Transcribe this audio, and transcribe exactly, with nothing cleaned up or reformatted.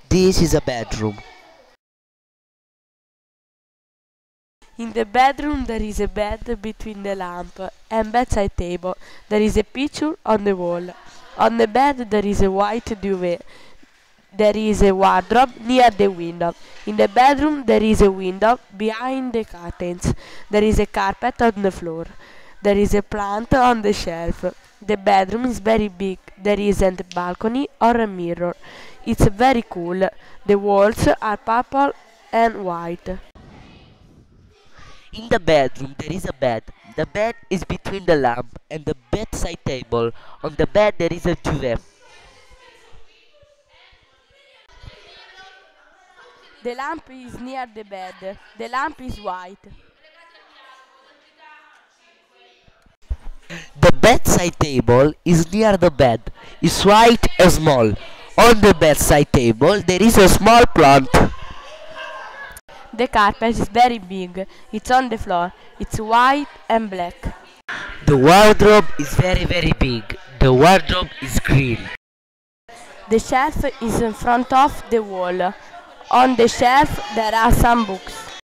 This is a bedroom. In the bedroom there is a bed between the lamp and bedside table. There is a picture on the wall. On the bed there is a white duvet. There is a wardrobe near the window. In the bedroom there is a window behind the curtains. There is a carpet on the floor. There is a plant on the shelf. The bedroom is very big. There isn't a balcony or a mirror. It's very cool. The walls are purple and white. In the bedroom there is a bed. The bed is between the lamp and the bedside table. On the bed there is a duvet. The lamp is near the bed. The lamp is white. The bedside table is near the bed. It's white and small. On the bedside table there is a small plant. The carpet is very big. It's on the floor. It's white and black. The wardrobe is very very big. The wardrobe is green. The shelf is in front of the wall. On the shelf there are some books.